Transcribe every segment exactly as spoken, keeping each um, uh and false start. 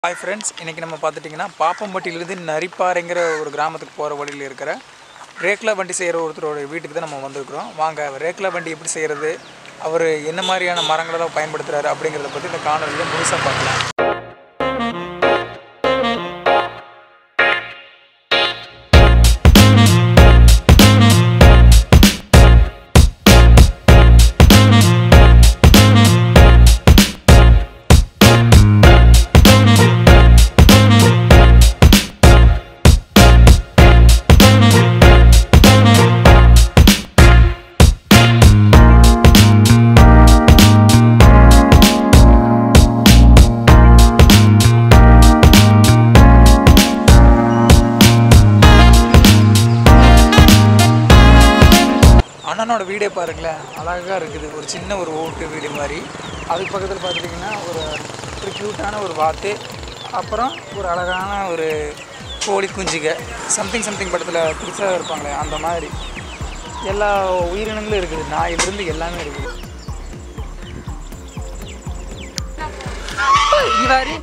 Hi friends, இன்னைக்கு நம்ம பார்த்துட்டீங்கன்னா பாப்பம்பட்டியிலிருந்து நரிப்பாறைங்கிற ஒரு கிராமத்துக்கு போகிற வழியில் இருக்கிற ரேக்லா வண்டி செய்கிற ஒருத்தரோட வீட்டுக்கு தான் நம்ம வந்திருக்கிறோம். வாங்க ரேக்லா வண்டி எப்படி செய்கிறது, அவர் என்ன மாதிரியான மரங்களெல்லாம் பயன்படுத்துகிறாரு அப்படிங்கிறத பற்றி இந்த காணொலியில் முழுசாக பார்க்கலாம். அண்ணனோட வீடே பாருங்களேன், அழகாக இருக்குது. ஒரு சின்ன ஒரு ஓட்டு வீடு மாதிரி. அதுக்கு பக்கத்தில் பார்த்துட்டிங்கன்னா ஒரு ஒரு க்யூட்டான ஒரு வாத்து, அப்புறம் ஒரு அழகான ஒரு கோழி குஞ்சுக, சம்திங் சம்திங் படத்தில் புதுசாக இருப்பாங்களே அந்த மாதிரி எல்லா உயிரினங்களும் இருக்குது. நாயிலிருந்து எல்லாமே இருக்குது. இவாரி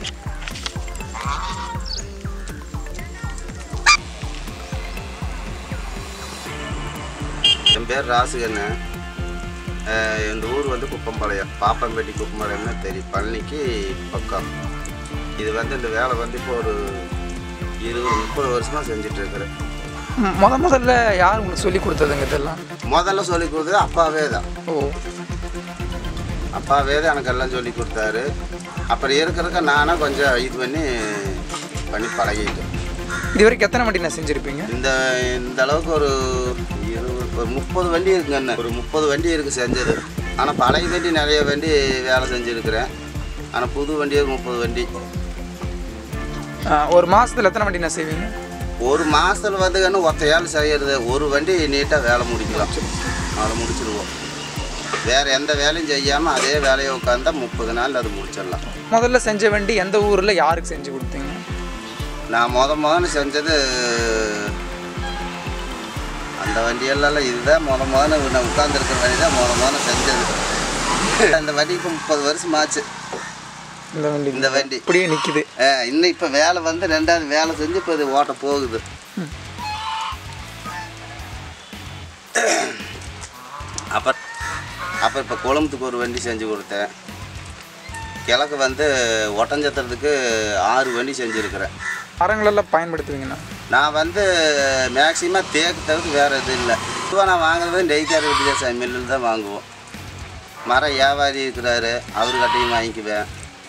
என் பேர் ராசு. என்ன எங்கள் ஊர் வந்து குப்பmpalayam, பாப்பம்பட்டி குப்பmpalayamனு தெரியும், பழனிக்கு பக்கம். இது வந்து இந்த வேலை வந்து இப்போ ஒரு இருபது முப்பது வருஷமாக செஞ்சிட்ருக்குறேன். முத முதல்ல யார் உங்களுக்கு சொல்லி கொடுத்ததுங்க இதெல்லாம்? முதல்ல சொல்லி கொடுத்தது அப்பாவே தான். ஓ, அப்பாவே தான் எனக்கு எல்லாம் சொல்லி கொடுத்தாரு. அப்புறம் இருக்கிறதுக்க நானாக கொஞ்சம் இது பண்ணி பண்ணி பழகிட்டேன். இது வரைக்கும் எத்தனை வண்டி நான் செஞ்சுருப்பீங்க? இந்த இந்த அளவுக்கு ஒரு இருபது ஒரு முப்பது வண்டி இருக்குங்க. என்ன ஒரு முப்பது வண்டி இருக்குது செஞ்சது. ஆனால் பழைய வண்டி நிறைய வண்டி வேலை செஞ்சுருக்கிறேன். ஆனால் புது வண்டி ஒரு முப்பது வண்டி. ஒரு மாதத்தில் எத்தனை வண்டி நான் செய்வீங்க? ஒரு மாதத்தில் வந்துங்கன்னு ஒத்தையால் செய்கிறது. ஒரு வண்டி நீட்டாக வேலை முடிக்கலாம், அதை முடிச்சிடுவோம். வேறு எந்த வேலையும் செய்யாமல் அதே வேலையை உட்காந்தா முப்பது நாள் அது முடிச்சிடலாம். முதல்ல செஞ்ச வண்டி எந்த ஊரில் யாருக்கு செஞ்சு கொடுத்தீங்க? நான் முத முதல்ல செஞ்சது அந்த வண்டியெல்லாம் இதுதான் முத முதல்ல நான் உட்காந்துருக்கிற வண்டி தான் முத முதல்ல செஞ்சது. அந்த வண்டிக்கு முப்பது வருஷம் ஆச்சு. இந்த வண்டி இந்த வண்டி இப்படியே நிற்கிது. இன்னும் இப்போ வேலை வந்து ரெண்டாவது வேலை செஞ்சு இப்போ இது ஓட்ட போகுது. அப்போ அப்போ இப்போ குளம்புத்துக்கு ஒரு வண்டி செஞ்சு கொடுத்தேன். கிழக்கு வந்து ஒட்டஞ்சத்திரத்துக்கு ஆறு வண்டி செஞ்சுருக்கிறேன். மரங்களெல்லாம் பயன்படுத்துவீங்கண்ணா? நான் வந்து மேக்சிமம் தேக்கு தவிர்த்து வேறு எதுவும் இல்லை. பொதுவாக நான் வாங்குறது நெய்க்கார வித்தியாசம் மில்லில் தான் வாங்குவோம். மரம் வியாபாரி இருக்கிறாரு, அவர்கிட்டையும் வாங்கிக்குவேன்.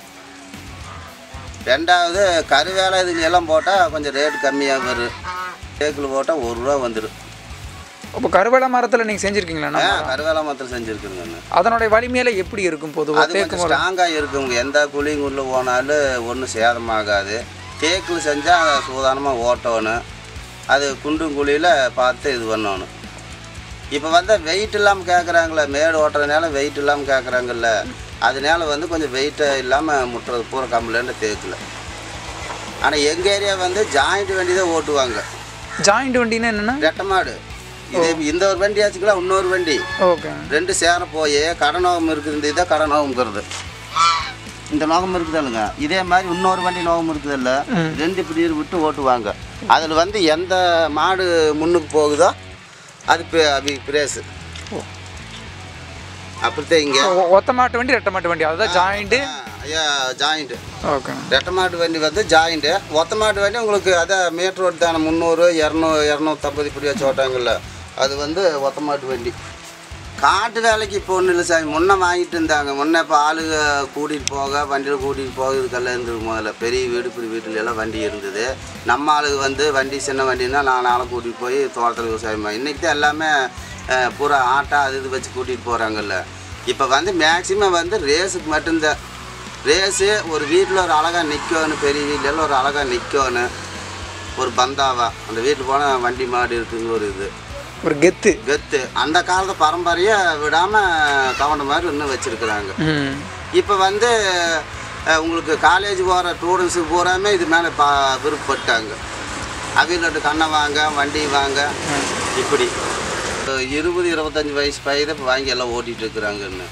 ரெண்டாவது கருவேலை இதுங்க எல்லாம் போட்டால் கொஞ்சம் ரேட்டு கம்மியாக வரும். தேக்கில் போட்டால் ஒரு ரூபா வந்துடும். இப்போ கருவேல மரத்தில் நீங்கள் செஞ்சுருக்கீங்களா? கருவேல மரத்தில் செஞ்சுருக்குங்க. அதனுடைய வலிமையில எப்படி இருக்கும்? பொதுவாக தேக்கு ஸ்ட்ராங்காக இருக்குங்க. எந்த குழிங்க உள்ளே போனாலும் ஒன்றும் சேதமாகாது. தேக்கில் செஞ்சால் சூதானமாக ஓட்டணும். அது குண்டும் குழியில் பார்த்து இது பண்ணணும். இப்போ வந்து வெயிட் இல்லாமல் கேட்குறாங்களே, மேடு ஓட்டுறதுனால வெயிட் இல்லாமல் கேட்குறாங்கல்ல, அதனால வந்து கொஞ்சம் வெயிட்டு இல்லாமல் முட்டுறது பூரா கம்பளேன்னு தேக்கில். ஆனால் எங்கள் ஏரியா வந்து ஜாயிண்ட் வண்டி தான் ஓட்டுவாங்க. ஜாயிண்ட் வண்டின்னா என்னென்னா? ரெட்டை மாடு. இது இந்த ஒரு வண்டி ஆச்சுக்கலாம், இன்னொரு வண்டி. ஓகே. ரெண்டு சேர போய் கடை நோகம் இருக்குது. இந்த இதான் கடை நோகம்ங்கிறது. இந்த நோகம் இருக்குதுல்லுங்க, இதே மாதிரி இன்னொரு வண்டி நோகம் இருக்குதில்ல, ரெண்டு இப்படி விட்டு ஓட்டுவாங்க. அதில் வந்து எந்த மாடு முன்னுக்கு போகுதோ அது பிரேஸு. அப்படித்தான் இங்கே ஒத்த மாட்டு வண்டி ரெட்டை மாட்டு வண்டி அதுதான் ஜாயிண்ட்டு. ஐயா ஜாயிண்ட்டு. ஓகே. ரெட்டை மாட்டு வண்டி வந்து ஜாயிண்ட்டு. ஒத்த மாட்டு வண்டி உங்களுக்கு அதான் மீட்ரு ரோடு தானே, முந்நூறு இரநூறு இரநூத்தம்பது இப்படி வச்சு ஓட்டாங்கல்ல, அது வந்து ஒத்த மாட்டு வண்டி. காட்டு வேலைக்கு இப்போ ஒன்றும் இல்லை சாமி. முன்னே வாங்கிட்டு இருந்தாங்க. முன்னே இப்போ ஆளுங்க கூட்டிகிட்டு போக, வண்டியில் கூட்டிகிட்டு போக இதுக்கெல்லாம் இருந்தது. முதல்ல பெரிய வீடு இப்படி வீட்டில் எல்லாம் வண்டி இருந்தது. நம்ம ஆளுங்க வந்து வண்டி சின்ன வண்டின்னா நான் நாளை கூட்டிகிட்டு போய் தோட்டத்தில் விவசாயம். இன்றைக்கி தான் எல்லாமே பூரா ஆட்டா அது இது வச்சு கூட்டிகிட்டு போகிறாங்கல்ல. இப்போ வந்து மேக்சிமம் வந்து ரேஸுக்கு மட்டும்தான். ரேஸு ஒரு வீட்டில் ஒரு அழகாக நிற்கணும், பெரிய வீட்டிலெல்லாம் ஒரு அழகாக நிற்கணும், ஒரு பந்தாவா அந்த வீட்டில் போனால் வண்டி மாடு இருக்குங்கிற ஒரு இது ஒரு கெத்து கெத்து அந்த காலத்தை பரம்பரையை விடாமல் கவர்ந்த மாதிரி இன்னும் வச்சுருக்குறாங்க. இப்போ வந்து உங்களுக்கு காலேஜ் போகிற ஸ்டூடெண்ட்ஸுக்கு பூராமே இது மேலே பா விருப்பப்பட்டாங்க. அவிலட்டு கண்ணை வாங்க, வண்டி வாங்க, இப்படி இருபது இருபத்தஞ்சி வயசு பையன் இப்போ வாங்கி எல்லாம் ஓட்டிகிட்டு இருக்கிறாங்கன்னு.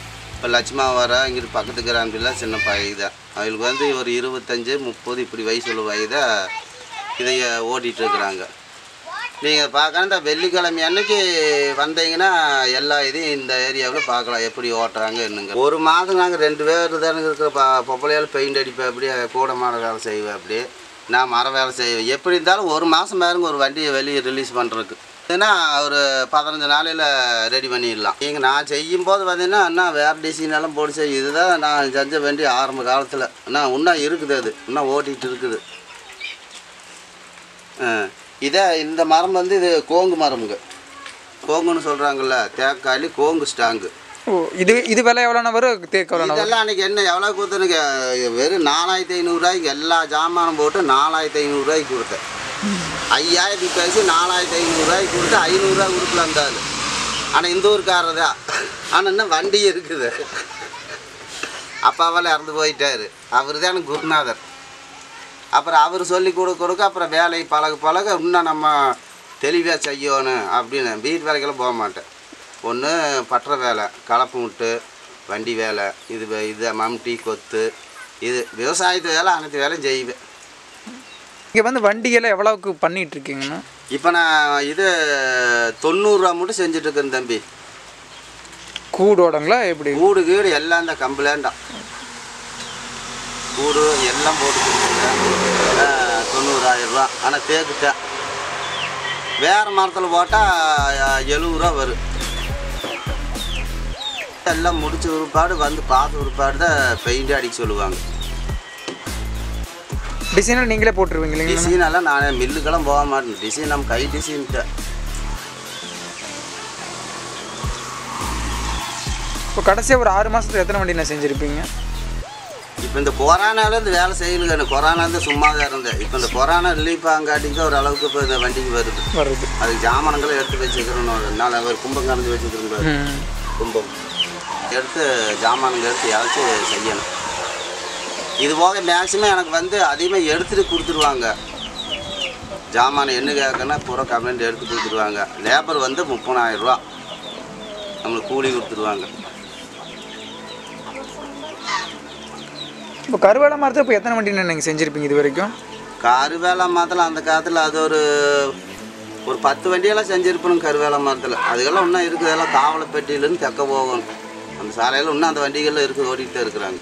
இப்போ லட்சுமா வர இங்கிட்டு பக்கத்து கிராமத்தில் சின்ன பையன் தான் அவங்களுக்கு வந்து ஒரு இருபத்தஞ்சி முப்பது இப்படி வயசுள்ள வயதை இதை ஓட்டிகிட்ருக்குறாங்க. நீங்கள் பார்க்கணும் இந்த வெள்ளிக்கிழமை அன்னைக்கு வந்தீங்கன்னா எல்லா இதையும் இந்த ஏரியாவில் பார்க்கலாம் எப்படி ஓட்டுறாங்க என்னங்க. ஒரு மாதம் நாங்கள் ரெண்டு பேர் தானே இருக்கிற ப பொப்பளையால் பெயிண்ட் அடிப்பேன் அப்படியே கூட மாட வேலை செய்வேன் அப்படி நான் மர வேலை செய்வேன். எப்படி இருந்தாலும் ஒரு மாதம் பாருங்க ஒரு வண்டியை வெளியே ரிலீஸ் பண்ணுறதுக்கு ஏன்னா ஒரு பதினஞ்சு நாளையில் ரெடி பண்ணிடலாம். நீங்கள் நான் செய்யும்போது பார்த்தீங்கன்னா இன்னும் வேறு டிசைனெல்லாம் போட்டு செய்யும். இதுதான் நான் செஞ்ச வேண்டிய ஆரம்ப காலத்தில் இன்னும் இன்னும் இருக்குது அது இன்னும் ஓட்டிகிட்டு இருக்குது. இதே இந்த மரம் வந்து இது கோங்கு மரமுங்க. கோங்குன்னு சொல்கிறாங்கல்ல தேக்காளி கோங்கு ஸ்டாங்கு. ஓ இது இது விலை எவ்வளோண்ணா வரும் தேக்கு எவ்வளோ? இதெல்லாம் அன்றைக்கி என்ன எவ்வளோ கொடுத்தனுங்க வெறும் நாலாயிரத்தி ஐநூறுரூவாய்க்கு எல்லா ஜாமானும் போட்டு நாலாயிரத்தி ஐநூறுரூவாய்க்கு கொடுத்தேன். ஐயாயிரத்தி பேசி நாலாயிரத்தி ஐநூறுரூவாய்க்கு கொடுத்து ஐநூறுரூவா கொடுக்கலாம் இருந்தாலும். ஆனால் இந்த ஊருக்காரர் தான். ஆனால் இன்னும் வண்டி இருக்குது. அப்பாவால் இறந்து போயிட்டார். அவர் தான் எனக்கு குருநாதர். அப்புறம் அவர் சொல்லி கொடுக்க கொடுக்க அப்புறம் வேலையை பழக பழக இன்னும் நம்ம தெளிவாக செய்யணும் அப்படின்னு வீட்டு வேலைக்கெல்லாம் போக மாட்டேன். ஒன்று பற்ற வேலை கலப்பு முட்டு வண்டி வேலை இது இது மம்டி கொத்து இது விவசாயத்து வேலை அனைத்து வேலையும் செய்வேன். இங்கே வந்து வண்டியெல்லாம் எவ்வளோவுக்கு பண்ணிகிட்ருக்கீங்கண்ணா? இப்போ நான் இது தொண்ணூறுரூவா மட்டும் செஞ்சுட்ருக்கேன் தம்பி. கூடோடங்களா எப்படி? கூடு கீடு எல்லாம் இந்த கம்ப்ளைண்டாக கூடு எல்லாம் போட்டு கொடுத்துருக்கேன் தொண்ணூறாயிரரூவா. ஆனால் தேக்குட்டேன் வேறு மரத்தில் போட்டால் எழுபது ரூபா வரும். எல்லாம் முடிச்ச உருப்பாடு வந்து பார்த்து உருப்பாடு தான் பெயிண்டே அடிக்க சொல்லுவாங்க. டிசைனாக நீங்களே போட்டுருவீங்க இல்லைங்க? டிசைனெல்லாம் நான் மில்லுக்கெல்லாம் போக மாட்டேன். டிசைன் நம்ம கை டிசைன்ட்டு. இப்போ கடைசியாக ஒரு ஆறு மாதத்துக்கு எத்தனை வண்டி நான் செஞ்சுருப்பீங்க? இப்போ இந்த கொரோனாவில் இந்த வேலை செய்யலுங்க. எனக்கு கொரோனா வந்து சும்மா தான் இருந்தேன். இப்போ இந்த கொரோனா ரிலீஃப் ஆங்காட்டிங்க ஒரு அளவுக்கு இப்போ இந்த வண்டிக்கு வருது வருது அதுக்கு ஜாமானங்களும் எடுத்து வச்சுக்கிறோம். நாலு அவர் கும்பம் கறந்து வச்சுக்கிறோம். கும்பம் எடுத்து ஜாமான்கள் எடுத்து யாராச்சு செய்யணும். இது போக மேக்ஸிமம் எனக்கு வந்து அதிகமாக எடுத்துகிட்டு கொடுத்துருவாங்க. ஜாமான் என்ன கேட்கன்னா பூரா கம்ப்ளைண்ட் எடுத்து கொடுத்துருவாங்க. லேபர் வந்து முப்பதாயிரரூவா நம்மளுக்கு கூலி கொடுத்துருவாங்க. இப்போ கருவேல மரத்தில் இப்போ எத்தனை வண்டி நீங்கள் செஞ்சுருப்பீங்க இது வரைக்கும்? கருவேல மரத்தில் அந்த காலத்தில் அது ஒரு ஒரு பத்து வண்டியெல்லாம் செஞ்சுருப்பணும். கருவேல மரத்தில் அதுக்கெல்லாம் இன்னும் இருக்குது. அதெல்லாம் காவலப்பட்டியிலேருந்து தெக்க போகணும். அந்த சாலையில் இன்னும் அந்த வண்டிகள்லாம் இருக்குது ஓடிக்கிட்டு தான் இருக்கிறாங்க.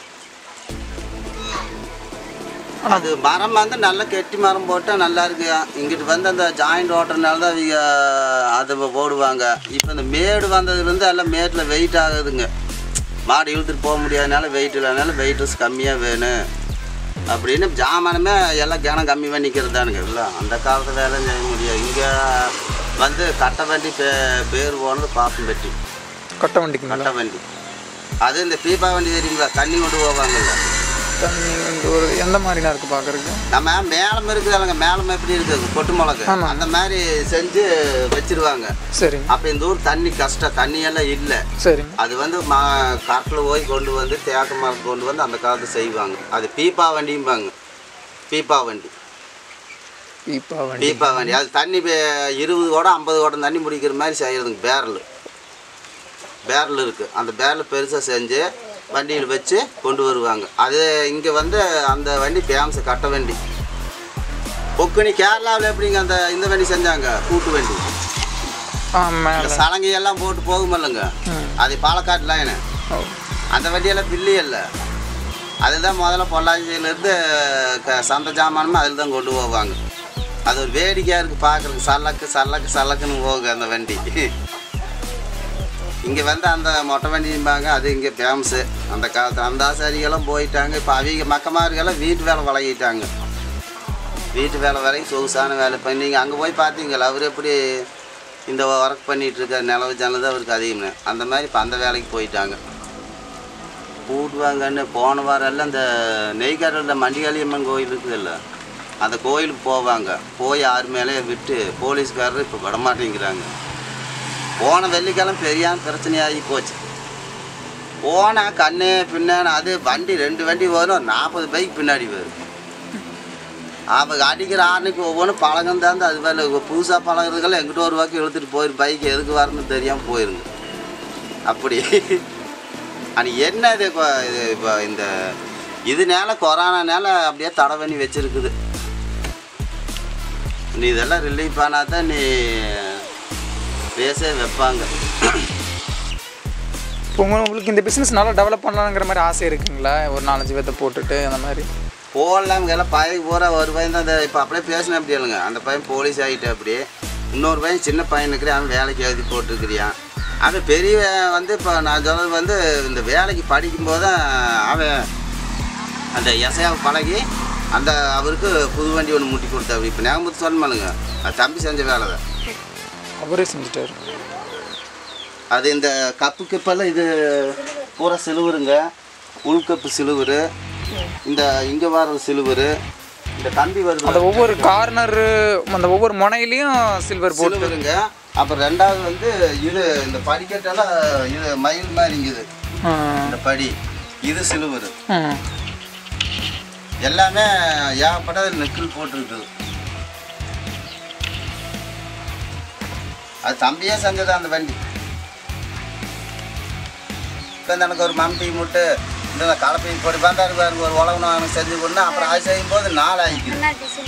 அது மரம் வந்து நல்லா கெட்டி மரம் போட்டால் நல்லா இருக்கு. இங்கிட்டு வந்து அந்த ஜாயிண்ட் ஓட்டுறதுனால தான் அவங்க அதை போடுவாங்க. இப்போ இந்த மேடு வந்ததுலேருந்து எல்லாம் மேட்டில் வெயிட் ஆகுதுங்க. மாடு இழுத்துட்டு போக முடியாதனால வெயிட் இல்லைனால வெயிட்லெஸ் கம்மியாக வேணும் அப்படின்னு ஜாமானமே எல்லாம் கனம் கம்மி பண்ணி நிற்கிறதானுங்க. இல்லை அந்த காலத்து வேலை செய்ய முடியாது. இங்கே வந்து கட்டை வண்டி பே பேர் போனது பாப்பம்பட்டி கட்டை வண்டிக்கு. கட்டை வண்டி அது இந்த பீப்பா வண்டி தெரியுங்களா தண்ணி கொண்டு போவாங்கல்ல. தண்ணி ஒரு எந்த மாதிரினா இருக்குது பார்க்குறதுக்கு? நம்ம மேலம் இருக்குது இல்லைங்க. மேலம் எப்படி இருக்குது கொட்டு மிளகு அந்த மாதிரி செஞ்சு வச்சிருவாங்க. சரி. அப்போ இந்த ஊர் தண்ணி கஷ்டம் தண்ணியெல்லாம் இல்லை. சரி. அது வந்து மா காட்டில் போய் கொண்டு வந்து தேக்க மரம் கொண்டு வந்து அந்த காலத்து செய்வாங்க. அது பீப்பா வண்டியும்பாங்க. பீப்பா வண்டி பீப்பா வண்டி பீப்பா வண்டி அது தண்ணி இருபது குடம் ஐம்பது குடம் தண்ணி முடிக்கிற மாதிரி செய்கிறதுங்க. பேரல் பேரல் இருக்குது. அந்த பேரல் பெருசாக செஞ்சு வண்டியில் வச்சு கொண்டு வருவாங்க. அது இங்கே வந்து அந்த வண்டி ஃபேமஸ் கட்டை வண்டி. பொக்குனி கேரளாவில் எப்படிங்க அந்த இந்த வண்டி செஞ்சாங்க கூட்டு வண்டி. அந்த சலங்கையெல்லாம் போட்டு போகுமில்லைங்க அது பாலக்காட்டு லைனு. அந்த வண்டியெல்லாம் பில்லி இல்லை. அதுதான் முதல்ல பொள்ளாச்சியிலேருந்து க சந்தை ஜாமானுமே அதில் தான் கொண்டு போவாங்க. அது ஒரு வேடிக்கையாக இருக்குது பார்க்குறதுக்கு. சல்லக்கு சல்லக்கு சல்லக்குன்னு போகுங்க அந்த வண்டி. இங்கே வந்து அந்த மொட்டை வண்டிம்பாங்க. அது இங்கே ஃபேமஸு. அந்த காலத்தில் அந்த ஆசாரிகெல்லாம் போயிட்டாங்க. இப்போ அவங்க மக்கமார்களெல்லாம் வீட்டு வேலை பழகிட்டாங்க. வீட்டு வேலை வரைக்கும் சொகுசான வேலை பண்ணி நீங்கள் அங்கே போய் பார்த்தீங்களா அவர் எப்படி இந்த ஒர்க் பண்ணிகிட்ருக்கார் நிலவு ஜன்னது அவருக்கு அதிகம்னு அந்த மாதிரி இப்போ அந்த வேலைக்கு போயிட்டாங்க. கூட்டுவாங்கன்னு போன வாரம் எல்லாம் இந்த நெய்க்காட்டில் மண்டிகாளியம்மன் கோயில் இருக்குதுல்ல அந்த கோயிலுக்கு போவாங்க. போய் யார் மேலேயே விட்டு போலீஸ்காரர் இப்போ விடமாட்டேங்கிறாங்க. போன வெள்ளிக்கிழமை பெரியான பிரச்சனையாகி போச்சு. போனால் கண்ணே பின்னான்னு அது வண்டி ரெண்டு வண்டி வரும் நாற்பது பைக் பின்னாடி வரும். அவங்க அடிக்கிற ஆணுக்கு ஒவ்வொன்றும் பழகம் தான். அது வேலை புதுசாக பழகிறதுக்கெல்லாம் எங்கிட்ட ஒரு வாக்கு இழுத்துட்டு போயிரு பைக் எதுக்கு வரணும்னு தெரியாமல் போயிருங்க. அப்படி அது என்ன இது இப்போ இது இப்போ இந்த இதனால கொரோனானால அப்படியே தடை பண்ணி வச்சுருக்குது. நீ இதெல்லாம் ரிலீஃப் ஆனால் தான் நீ ரேஸே வைப்பாங்க. இப்போ உங்களுக்கு இந்த பிஸ்னஸ் நல்லா டெவலப் பண்ணலாங்கிற மாதிரி ஆசை இருக்குங்களா? ஒரு நாலஞ்சு பேர்த்த போட்டுட்டு அந்த மாதிரி போடலாம். எல்லாம் பையன் போகிற ஒரு பையன் தான் அந்த இப்போ அப்படியே பேசினேன் அப்படி இல்லைங்க. அந்த பையன் போலீஸ் ஆகிட்டு அப்படியே இன்னொரு பையன் சின்ன பையன் இருக்கிறேன். அவன் வேலைக்கு எழுதி போட்டுருக்கிறியான். அவன் பெரிய வந்து இப்போ நான் சொன்னது வந்து இந்த வேலைக்கு படிக்கும்போது தான் அவன் அந்த எசையாவை பழகி அந்த அவருக்கு புது வண்டி ஒன்று முட்டி கொடுத்தா. இப்போ நேகம்பத்து சொன்னமானுங்க அது தம்பி செஞ்ச வேலை தான். அவரே செஞ்சுட்டார். அது இந்த கப்பு கப்பெல்லாம் இது பூரா சிலுவருங்க. உள்கப்பு சிலுவரு, இந்த இங்கே வர சிலுவரு, இந்த கம்பி வருது. அந்த ஒவ்வொரு கார்னரு அந்த ஒவ்வொரு முனையிலையும் சில்வர் சிலுவருங்க. அப்புறம் ரெண்டாவது வந்து இது இந்த படிக்கட்டெல்லாம் இது மயில் மாதிரிங்குது. இந்த படி இது சிலுவரு. எல்லாமே ஏகப்பட்டது நெக்கில் போட்டுருக்குது. அது தம்பியே செஞ்சது அந்த வண்டி. இப்போ எனக்கு ஒரு மம்பி முட்டு இந்த கலப்பை போட்டு பார்த்தாரு பாருங்க. ஒரு உலகம் எனக்கு செஞ்சு கொடுனா அப்புறம் அது செய்யும் போது நாள் ஆகிக்குது.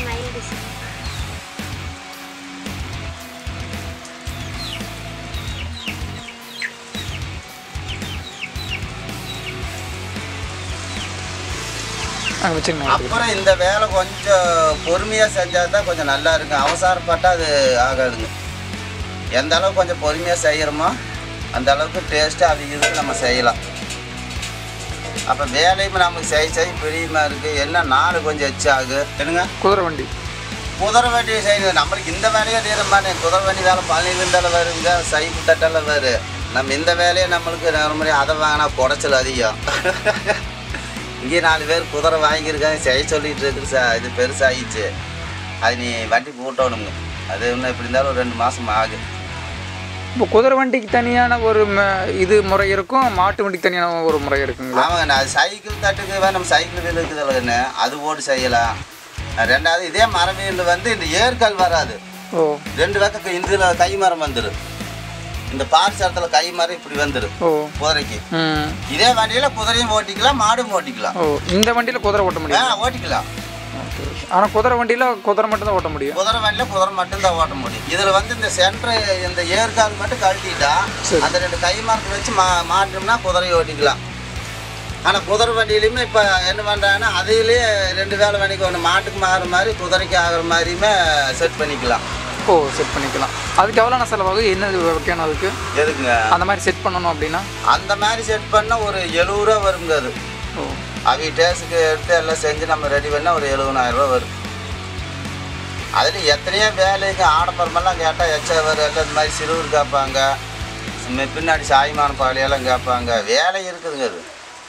அப்புறம் இந்த வேலை கொஞ்சம் பொறுமையாக செஞ்சால் தான் கொஞ்சம் நல்லா இருக்கும். அவசரப்பட்டால் அது ஆகாதுங்க. எந்த அளவுக்கு கொஞ்சம் பொறுமையாக செய்கிறோமோ அந்த அளவுக்கு டேஸ்ட்டாக அது இதுக்கு நம்ம செய்யலாம். அப்போ வேலையும் நமக்கு செய்ய செய்ய பிரியமாக இருக்குது. என்ன நாள் கொஞ்சம் எச்சாகு என்னங்க. குதிரை வண்டி குதிரை வண்டி செய்யுங்க. நம்மளுக்கு இந்த வேலையே தீர மாட்டேன். குதிரை வண்டி வேலை பழனிலேருந்தாலும் வருங்க, சைக்கிள் தட்டெல்லாம் வரும். நம்ம இந்த வேலையை நம்மளுக்கு மாதிரி அதை வாங்கினா குடைச்சல் அதிகம். இங்கே நாலு பேர் குதிரை வாங்கியிருக்காங்க செய்ய சொல்லிகிட்டு இருக்குது. சா இது பெருசாகிடுச்சு. அது நீ வண்டி போட்டோணுங்க. அது இன்னும் எப்படி இருந்தாலும் ஒரு ரெண்டு மாதம் ஆகும். இப்போ குதிரை வண்டிக்கு தனியான ஒரு இது முறை இருக்கும், மாட்டு வண்டிக்கு தனியான ஒரு முறை இருக்குங்களா? ஆமாங்க. நான் சைக்கிள் தட்டுக்கு நம்ம சைக்கிள் வீல் இருக்குது இல்லைன்னு அது போட்டு செய்யலாம். ரெண்டாவது இதே மரம் வீல் வந்து இந்த ஏற்கல் வராது. ஓ ரெண்டு பக்கம் இதில் கை மரம் வந்துடும். இந்த பார்ட்ஸ் இடத்துல கை மரம் இப்படி வந்துடும் குதிரைக்கு. இதே வண்டியில் குதிரையும் ஓட்டிக்கலாம், மாடும் ஓட்டிக்கலாம். ஓ இந்த வண்டியில் குதிரை ஓட்ட முடியும்? ஓட்டிக்கலாம். ஆனால் குதிரை வண்டியில் குதிரை மட்டும்தான் ஓட்ட முடியும். குதிரை வண்டியில் குதிரை மட்டும்தான் ஓட்ட முடியும். இதில் வந்து இந்த சென்ட்ரு இந்த ஏற்கால் மட்டும் கழட்டிட்டா அந்த ரெண்டு கை மரத்தை வச்சு மா மாட்டோம்னா குதிரையை ஓட்டிக்கலாம். ஆனால் குதிரை வண்டியிலையுமே இப்போ என்ன பண்ணுறாங்கன்னா அதுலேயே ரெண்டு வேலை வண்டிக்கு ஒன்று மாட்டுக்கு மாறுற மாதிரி குதிரைக்கு ஆகிற மாதிரியுமே செட் பண்ணிக்கலாம். ஓ செட் பண்ணிக்கலாம். அதுக்கு எவ்வளோண்ணா செலவாகும்? என்ன வைக்கணும் அதுக்கு? எதுக்குங்க அந்த மாதிரி செட் பண்ணணும் அப்படின்னா? அந்த மாதிரி செட் பண்ணால் ஒரு எழுபது ரூபா வருங்க. அது ஓ அவங்க டேஸுக்கு எடுத்து எல்லாம் செஞ்சு நம்ம ரெடி பண்ணால் ஒரு எழுபதாயிரம் ரூபா வரும். அதில் எத்தனையோ வேலைக்கு ஆடம்பரமெல்லாம் கேட்டால் எச்சா வரும். எல்லாம் இந்த மாதிரி சிறுவர் கேட்பாங்க, பின்னாடி சாய்மான பாலியெல்லாம் கேட்பாங்க. வேலை இருக்குதுங்க. அது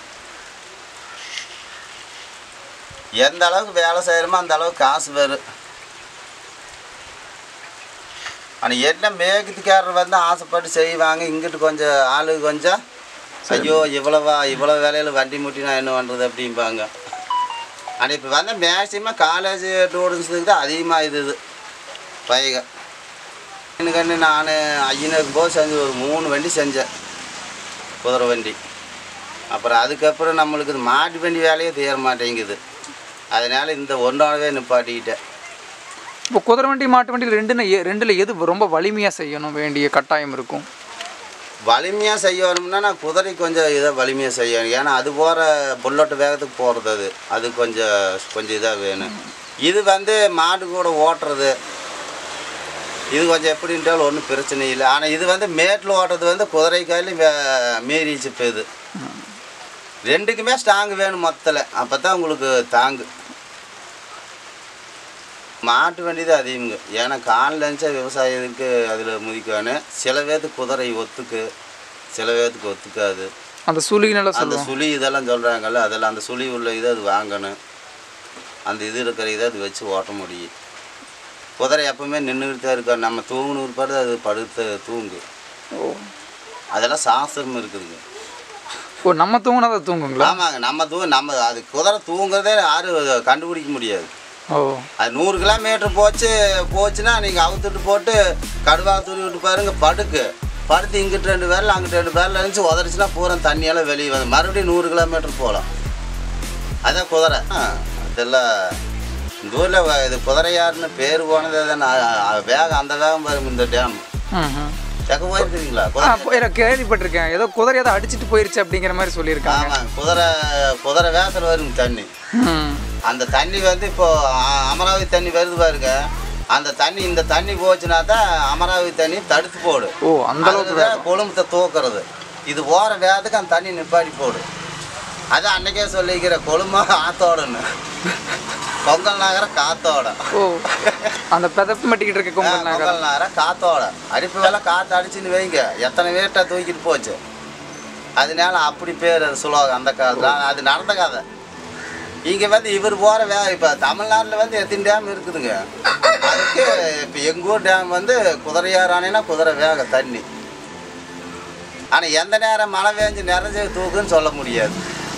எந்த அளவுக்கு வேலை செய்கிறோமோ அந்த அளவுக்கு காசு வரும். ஆனால் என்ன மேகத்துக்காரர் வந்து ஆசைப்பட்டு செய்வாங்க. இங்கிட்டு கொஞ்சம் ஆளு கொஞ்சம் ஐயோ இவ்வளவா இவ்வளோ வேலையில் வண்டி முட்டினா என்ன பண்ணுறது அப்படிம்பாங்க. ஆனால் இப்போ வந்து மேக்சிமம் காலேஜ் ஸ்டூடெண்ட்ஸுக்கு தான் அதிகமாக இது பையக. எனக்கு நான் ஐயனுக்கு போது செஞ்சு ஒரு மூணு வண்டி செஞ்சேன் குதிரை வண்டி. அப்புறம் அதுக்கப்புறம் நம்மளுக்கு இது மாட்டு வண்டி வேலையே தீர மாட்டேங்குது. அதனால் இந்த ஒன்றாவே நிப்பாட்டிக்கிட்டேன். இப்போ குதிரை வண்டி மாட்டு வண்டி ரெண்டுன்னு ரெண்டில் எது ரொம்ப வலிமையாக செய்யணும் வேண்டிய கட்டாயம் இருக்கும்? வலிமையாக செய்யணும்னா நான் குதிரை கொஞ்சம் இதை வலிமையாக செய்யணும். ஏன்னா அது போகிற புல்லட்டு வேகத்துக்கு போகிறது. அது அது கொஞ்சம் கொஞ்சம் இதாக வேணும். இது வந்து மாடு கூட ஓட்டுறது இது கொஞ்சம் எப்படின்றாலும் ஒன்றும் பிரச்சனை இல்லை. ஆனால் இது வந்து மேட்டில் ஓட்டுறது வந்து குதிரை கையிலும் மீறிச்சு. இப்போ இது ரெண்டுக்குமே ஸ்ட்ராங்கு வேணும் மொத்தத்தில். அப்போ தான் உங்களுக்கு தாங்கு. மாட்டு வண்டி தான் அதிகமுங்க. ஏன்னா காலில் இருந்துச்சா விவசாயத்துக்கு அதில் முதிக்கணும். சில பேர்த்துக்கு குதிரை ஒத்துக்கு, சில பேர்த்துக்கு ஒத்துக்காது. அந்த சுழினால அந்த சுழி இதெல்லாம் சொல்கிறாங்கல்ல, அதெல்லாம் அந்த சுழி உள்ள இதை அது வாங்கணும். அந்த இது இருக்கிற இதை அது வச்சு ஓட்ட முடியும். குதிரை எப்பவுமே நின்றுக்கிட்டு தான் இருக்கா. நம்ம தூங்குனூறு பாடு அது படுத்து தூங்கு. அதெல்லாம் சாஸ்திரம் இருக்குதுங்க. ஓ நம்ம தூங்கினா தான் தூங்குங்களா? ஆமாங்க. நம்ம தூங்க நம்ம அது குதிரை தூங்குறதே யாரும் கண்டுபிடிக்க முடியாது. ஓ அது நூறு கிலோமீட்டர் போச்சு போச்சுன்னா நீங்கள் அவுத்துட்டு போட்டு கடுவா தூரி விட்டு பாருங்க படுக்கு. படுத்து இங்கிட்டு ரெண்டு பேரில் அங்கிட்டு ரெண்டு பேரில் இருந்துச்சு உதறிச்சுன்னா பூரா தண்ணியெல்லாம் வெளியே வந்து மறுபடியும் நூறு கிலோமீட்டர் போகலாம். அதான் குதிரை. இதெல்லாம் இந்த ஊரில் இது குதிரையாருன்னு பேர் போனது தான். வேகம் அந்த வேகம் வரும் இந்த டேம். எங்கே போயிருக்கிறீங்களா? குதிரை கேள்விப்பட்டிருக்கேன். ஏதோ குதிரை ஏதோ அடிச்சுட்டு போயிருச்சு அப்படிங்கிற மாதிரி சொல்லியிருக்காங்க. ஆமாம், குதிரை குதிரை வேகத்தில் வரும் தண்ணி. அந்த தண்ணி வந்து இப்போ அமராவதி தண்ணி வருது பாருங்க. அந்த தண்ணி இந்த தண்ணி போச்சுன்னா தான் அமராவதி தண்ணி தடுத்து போடு. ஓ, அந்த அளவுக்கு கொழும்பத்தை தூக்குறது. இது ஓர வேகத்துக்கு அந்த தண்ணி நிப்பாடி போடு. அதான் அன்னைக்கே சொல்லிக்கிற கொழும்பா ஆத்தோடன்னு. பொங்கல் நகரம் காத்தோட. ஓ, அந்த பெதப்பு மட்டிக்கிட்டு இருக்க பொங்கல் நகரம் நகரம் காத்தோட. அடிப்பு வேலை காற்று அடிச்சுன்னு வைங்க, எத்தனை வேட்டை தூக்கிட்டு போச்சு. அதனால அப்படி பேர் அது சுலோகம் அந்த காலத்தில். அது நடந்த கதை. இங்கே வந்து இவர் போகிற வே இப்போ தமிழ்நாட்டில் வந்து எத்தனை டேம் இருக்குதுங்க. அதுக்கு இப்போ எங்கள் ஊர் டேம் வந்து குதிரையார் அணைனா குதிரை வேக தண்ணி. ஆனால் எந்த நேரம் மழை பெஞ்சு நிறைஞ்சு தூக்குன்னு சொல்ல முடியாது.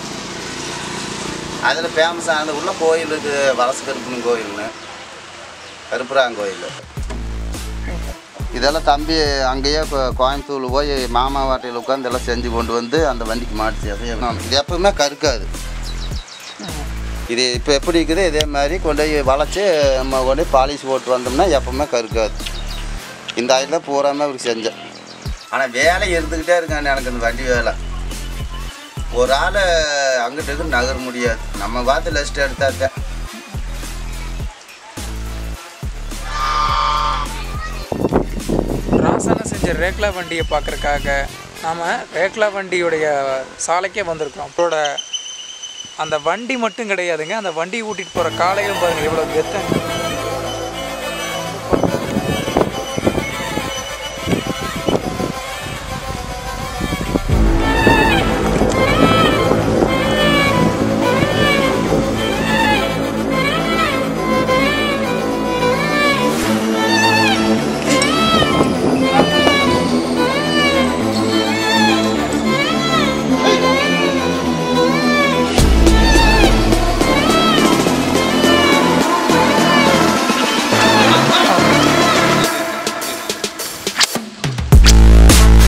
அதில் ஃபேமஸானது உள்ள கோயில் இருக்குது, வலசு கருப்பன் கோயில்னு, கருப்புராங்கோயில். இதெல்லாம் தம்பி அங்கேயே இப்போ கோயம்புத்தூர் போய் மாமா வாட்டையில் உட்காந்து எல்லாம் செஞ்சு கொண்டு வந்து அந்த வண்டிக்கு மாட்டுச்சு. இது எப்பவுமே கருக்காது. இது இப்போ எப்படி இருக்குது இதே மாதிரி கொண்டு போய் வளைச்சி நம்ம கொண்டு போய் பாலிஷ் போட்டு வந்தோம்னா எப்பவுமே கருக்காது. இந்த ஆயில் தான் பூராமே அவருக்கு செஞ்சேன். ஆனால் வேலை இருந்துக்கிட்டே இருக்காங்க எனக்கு இந்த வண்டி வேலை. ஒரு ஆள் அங்கிட்டு நகர முடியாது. நம்ம பார்த்து லெஸ்ட் எடுத்தாக்க ராசான செஞ்ச ரேக்லா வண்டியை பார்க்குறக்காக நாம் ரேக்லா வண்டியுடைய சாலைக்கே வந்திருக்கிறோம். அப்போட அந்த வண்டி மட்டும் கிடையாதுங்க, அந்த வண்டி ஊட்டிகிட்டு போகிற காலையும் பாருங்கள் எவ்வளோ கெத்தங்க.